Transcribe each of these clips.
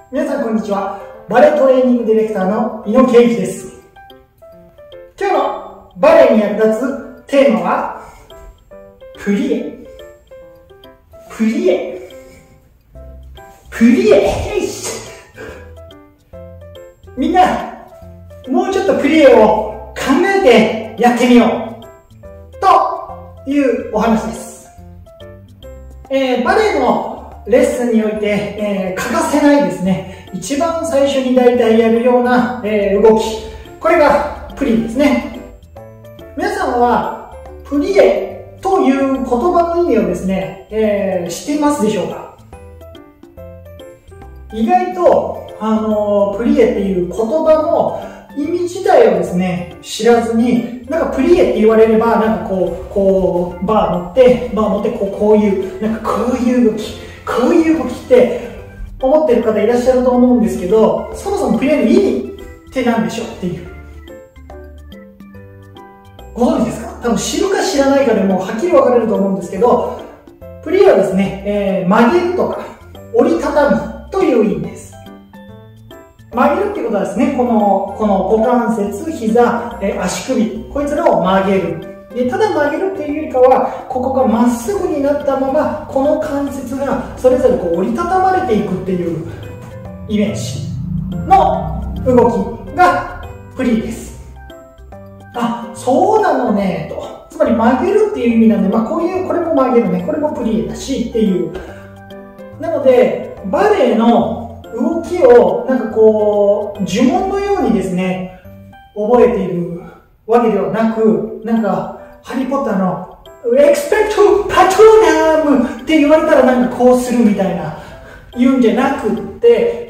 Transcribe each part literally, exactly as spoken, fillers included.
皆さんこんにちは。バレエトレーニングディレクターの井野圭一です。今日のバレエに役立つテーマはプリエ。プリエ。プリエ。みんな、もうちょっとプリエを考えてやってみようというお話です。えー、バレエのレッスンにおいて、えー、欠かせないですね。一番最初に大体やるような、えー、動き。これがプリエですね。皆さんはプリエという言葉の意味をですね、えー、知っていますでしょうか？意外と、あのー、プリエっていう言葉の意味自体をですね、知らずに、なんかプリエって言われれば、なんかこう、こう、バー持って、バー持って、こう、こういう、なんかこういう動き。こういう動きって思ってる方いらっしゃると思うんですけど、そもそもプリエの意味って何でしょうっていう。ご存知ですか？多分知るか知らないかでもうはっきり分かれると思うんですけど、プリエはですね、えー、曲げるとか折りたたむという意味です。曲げるっていうことはですね、この、この股関節、膝、えー、足首、こいつらを曲げる。でただ曲げるっていうよりかは、ここがまっすぐになったまま、この関節がそれぞれこう折りたたまれていくっていうイメージの動きがプリエです。あ、そうなのねと。つまり曲げるっていう意味なんで、まあこういう、これも曲げるね、これもプリエだしっていう。なので、バレエの動きをなんかこう、呪文のようにですね、覚えているわけではなく、なんか、ハリーポッターのエクスペクトパトロナムって言われたらなんかこうするみたいな言うんじゃなくって、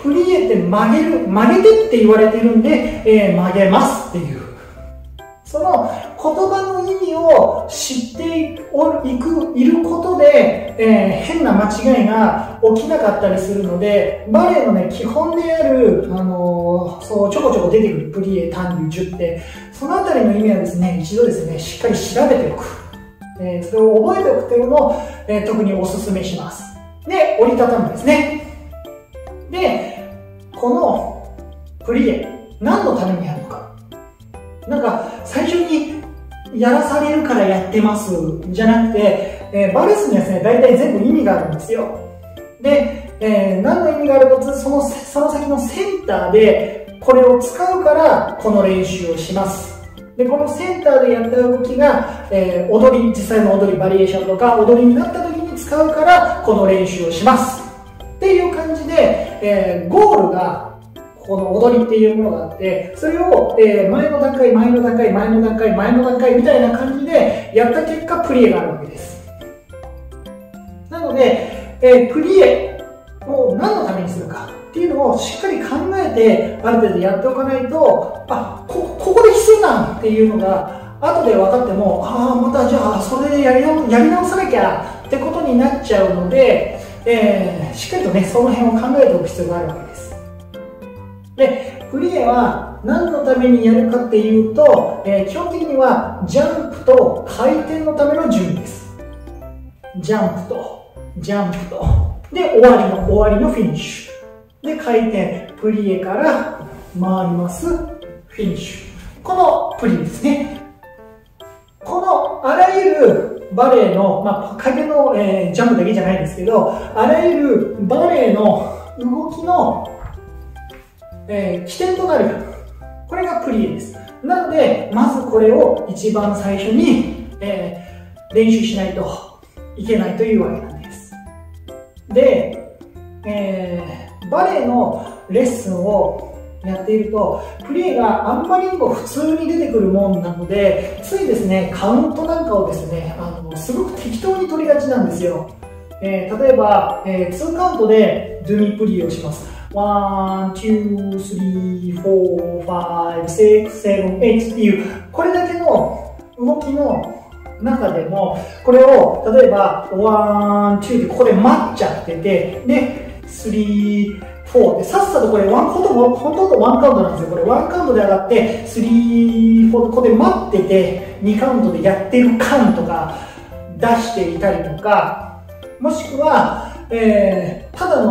プリエって曲げる、曲げてって言われてるんで、えー、曲げますっていう。その言葉の意味を知っていく、いることで、えー、変な間違いが起きなかったりするので、バレエのね、基本である、あのー、そう、ちょこちょこ出てくるプリエ、タンデュ、ジュって、そのあたりの意味はですね、一度ですね、しっかり調べておく。えー、それを覚えておくというのを、えー、特にお勧めします。で、折りたたむですね。で、このプリエ、何のためにやるのか。なんか、最初にやらされるからやってますじゃなくて、えー、バレスにはですね、大体全部意味があるんですよ。で、えー、何の意味があるかというと、その、その先のセンターでこれを使うからこの練習をします。で、このセンターでやった動きが、えー、踊り、実際の踊り、バリエーションとか踊りになった時に使うからこの練習をします。っていう感じで、えー、ゴールがこの踊りっていうものがあって、それを、えー、前の段階、前の段階、前の段階、前の段階みたいな感じでやった結果、プリエがあるわけです。なので、えー、プリエを何のためにするかっていうのをしっかり考えて、ある程度やっておかないと、あ、こ、ここで必要なんっていうのが、後で分かっても、ああ、またじゃあ、それでやり直、やり直さなきゃってことになっちゃうので、えー、しっかりとね、その辺を考えておく必要があるわけです。で、プリエは何のためにやるかっていうと、えー、基本的にはジャンプと回転のための準備です。ジャンプと、ジャンプと、で、終わりの、終わりのフィニッシュ。で、回転、プリエから回ります、フィニッシュ。このプリエですね。このあらゆるバレエの、まあ、回転の、えー、ジャンプだけじゃないんですけど、あらゆるバレエの動きのえー、起点となる。これがプリエです。なので、まずこれを一番最初に、えー、練習しないといけないというわけなんです。で、えー、バレエのレッスンをやっていると、プリエがあんまりにも普通に出てくるもんなので、ついですね、カウントなんかをですね、あの、すごく適当に取りがちなんですよ。えー、例えば、えー、ツーカウントでドゥミプリエをします。ワン、ツー、スリー、フォー、ファイブ、シックス、セブン、エイトっていう、これだけの動きの中でも、これを、例えば、ワン、ツーでここで待っちゃってて、で、スリー、フォーで、さっさとこれ、ワン、ほとんど、ほとんどワンカウントなんですよ。これ、ワンカウントで上がって、スリー、フォーでここで待ってて、にカウントでやってる感とか出していたりとか、もしくは、えー、ただの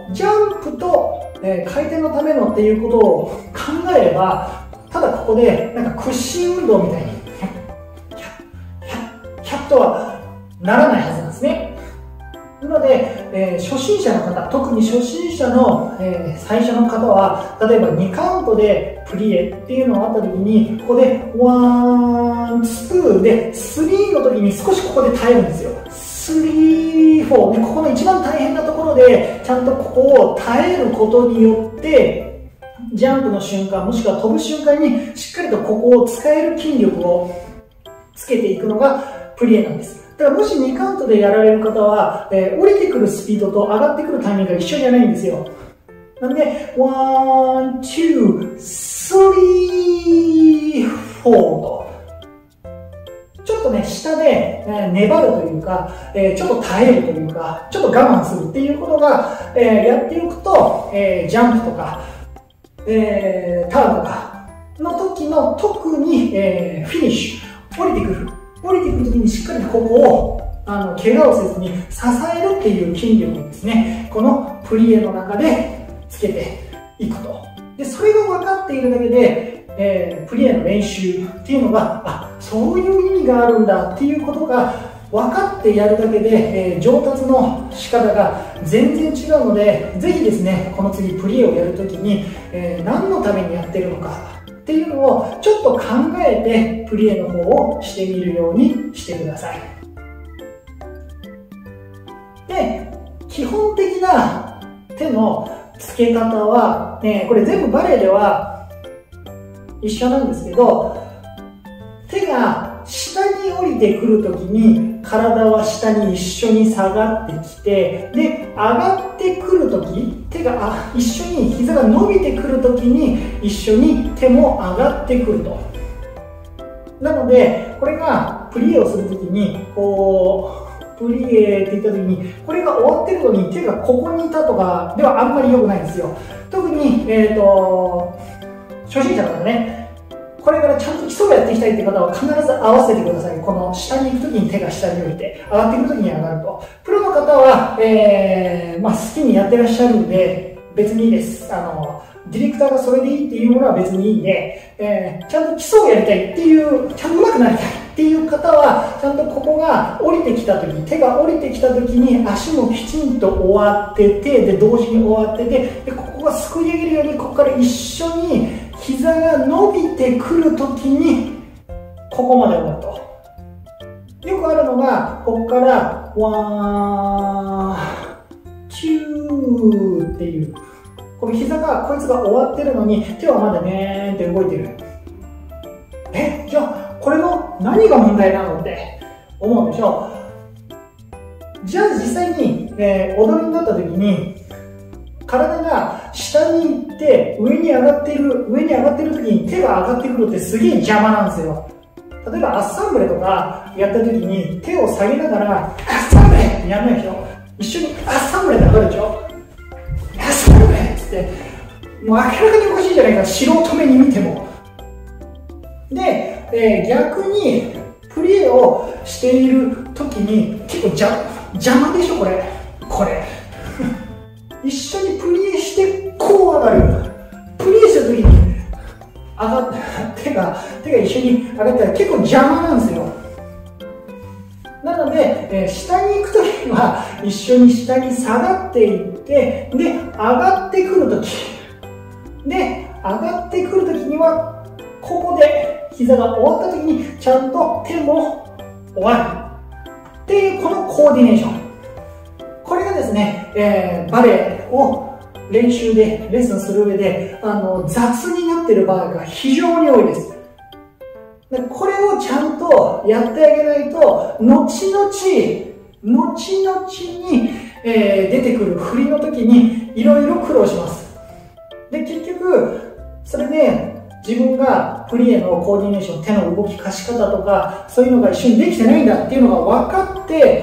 ジャンプと、えー、回転のためのっていうことを考えれば、ただここでなんか屈伸運動みたいにヒャッヒャッヒャッとはならないはずなんですね。なので、えー、初心者の方、特に初心者の、えー、最初の方は、例えばにカウントでプリエっていうのがあった時に、ここでワン、ツーでスリーの時に少しここで耐えるんですよ。スリー、フォーで、ここの一番大変なところでちゃんとここを耐えることによってジャンプの瞬間もしくは飛ぶ瞬間にしっかりとここを使える筋力をつけていくのがプリエなんです。だからもしにカウントでやられる方は、えー、降りてくるスピードと上がってくるタイミングが一緒じゃないんですよ。なんでワン、ツー、スリー、フォーとちょっとね、下で、えー、粘るというか、えー、ちょっと耐えるというか、ちょっと我慢するっていうことが、えー、やっていくと、えー、ジャンプとか、えー、ターンとかの時の特に、えー、フィニッシュ、降りてくる。降りてくる時にしっかりここを、あの、怪我をせずに支えるっていう筋力をですね、このプリエの中でつけていくと。で、それが分かっているだけで、えー、プリエの練習っていうのが、あ、そういう意味があるんだっていうことが分かってやるだけで、えー、上達の仕方が全然違うので、ぜひですね、この次プリエをやるときに、えー、何のためにやってるのかっていうのをちょっと考えてプリエの方をしてみるようにしてください。で、基本的な手の付け方は、ね、これ全部バレエでは一緒なんですけど、手が下に降りてくるときに体は下に一緒に下がってきて、で、上がってくるとき、手があ一緒に膝が伸びてくるときに一緒に手も上がってくると。なので、これがプリエをするときに、こう、プリエって言ったときに、これが終わってるのに手がここにいたとかではあんまり良くないんですよ。特に、えっと、初心者の方ね、これからちゃんと基礎をやっていきたいって方は必ず合わせてください。この下に行くときに手が下に降りて、上がってくるときに上がると。プロの方は、えー、まあ好きにやってらっしゃるんで、別にいいです。あの、ディレクターがそれでいいっていうものは別にいいんで、えー、ちゃんと基礎をやりたいっていう、ちゃんと上手くなりたいっていう方は、ちゃんとここが降りてきたとき、手が降りてきたときに足もきちんと終わってて、で、同時に終わってて、で、ここがすくい上げるように、ここから一緒に膝が伸びてくるときに、ここまで終わると。よくあるのが、ここから、ワン、チューっていう、この膝が、こいつが終わってるのに、手はまだねーって動いてる。え、じゃあ、これの何が問題なのって思うでしょ。じゃあ実際に、えー、踊りになった時に、体が下に行って上に上がっている、上に上がっている時に手が上がってくるってすげえ邪魔なんですよ。例えばアッサンブレとかやった時に手を下げながら、アッサンブレってやらないでしょ。一緒にアッサンブレって上がるでしょ。アッサンブレってって、もう明らかにおかしいじゃないか、素人目に見ても。で、えー、逆にプリエをしている時に結構邪邪魔でしょ、これ。これ。一緒にプリエしてこう上がる。プリエした時に上がっ手が手が一緒に上がったら結構邪魔なんですよ。なので、えー、下に行く時には一緒に下に下がっていって、で上がってくる時で上がってくる時にはここで膝が終わった時にちゃんと手も終わるっていうこのコーディネーション。これがですね、えー、バレエを練習でレッスンする上であの雑になっている場合が非常に多いです。でこれをちゃんとやってあげないと後々後々に、えー、出てくる振りの時にいろいろ苦労します。で結局それで自分がプリエのコーディネーション、手の動き貸し方とかそういうのが一緒にできてないんだっていうのが分かって、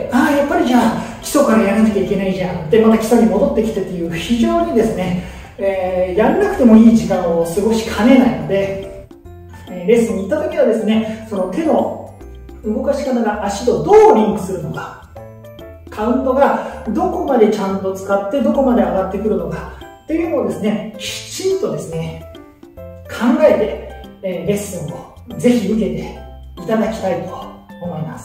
ああやっぱりじゃあ基礎からやらなきゃいけないじゃんでまた基礎に戻ってきてっていう非常にですね、えー、やらなくてもいい時間を過ごしかねないので、えー、レッスンに行った時はですね、その手の動かし方が足とどうリンクするのか、 カウントがどこまでちゃんと使ってどこまで上がってくるのかっていうのをですね、きちんとですね、考えて、えー、レッスンをぜひ受けていただきたいと思います。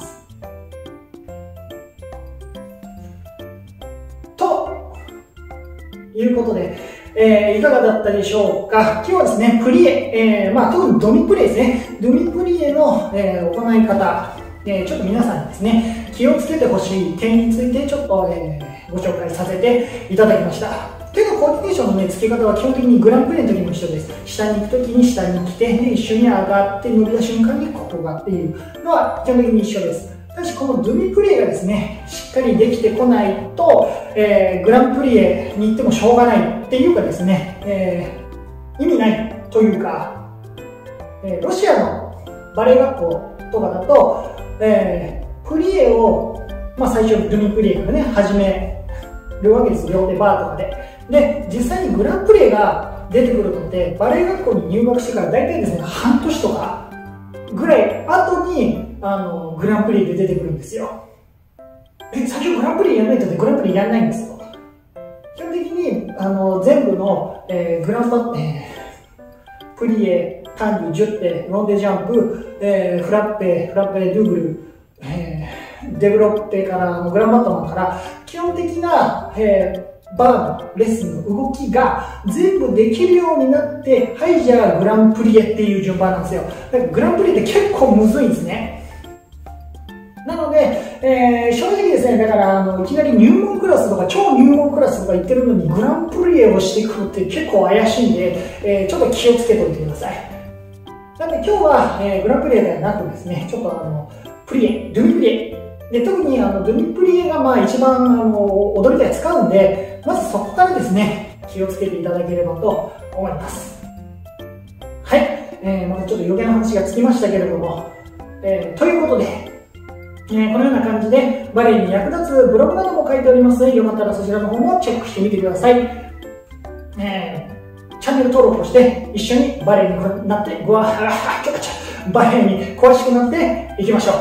ということで、えー、いかがだったでしょうか。今日はですね、プリエ、えー、まあ、特にドミプリエですね。ドミプリエの、えー、行い方、えー、ちょっと皆さんにですね、気をつけてほしい点についてちょっと、えー、ご紹介させていただきました。手のコーディネーションの、ね、付け方は基本的にグランプリの時も一緒です。下に行く時に下に来て、で一緒に上がって伸びた瞬間にここがっていうのは基本的に一緒です。ただしこのドミプリエがですね、しっかりできてこないと、えー、グランプリエに行ってもしょうがないっていうかですね、えー、意味ないというか、えー、ロシアのバレエ学校とかだと、えー、プリエを、まあ、最初にドミプリエからね、始めるわけですよ。両手バーとかで。で、実際にグランプリエが出てくるのって、バレエ学校に入学してから大体ですね、半年とかぐらい後に、あの、グランプリエで出てくるんですよ。え、最初グランプリエやらないとね、グランプリエやらないんですよ。基本的に、あの、全部の、えー、グランパ、えー、プリエ、タング、ジュッテ、ロンデジャンプ、えー、フラッペ、フラッペ、ドゥグル、えー、デブロッペから、グランバットマンから、基本的な、えーバーのレッスンの動きが全部できるようになって、はい、じゃあグランプリエっていう順番なんですよ。だからグランプリエって結構むずいんですね。なので、えー、正直ですね、だからあのいきなり入門クラスとか超入門クラスとか言ってるのにグランプリエをしてくるって結構怪しいんで、えー、ちょっと気をつけておいてください。なので今日は、えー、グランプリエではなくですね、ちょっとあの、プリエ、ドゥミプリエ、で特にあのドゥミプリエがまあ一番あの踊りで使うんで、まずそこからですね、気をつけていただければと思います。はい、えー、またちょっと余計な話がつきましたけれども、えー、ということで、えー、このような感じでバレエに役立つブログなども書いておりますので、よかったらそちらの方もチェックしてみてください。えー、チャンネル登録をして一緒にバレエになってごわーちょちょバレエに詳しくなっていきましょ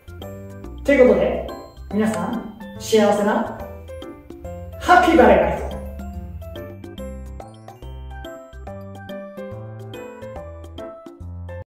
う。ということで、皆さん幸せなハッピーバレーライフ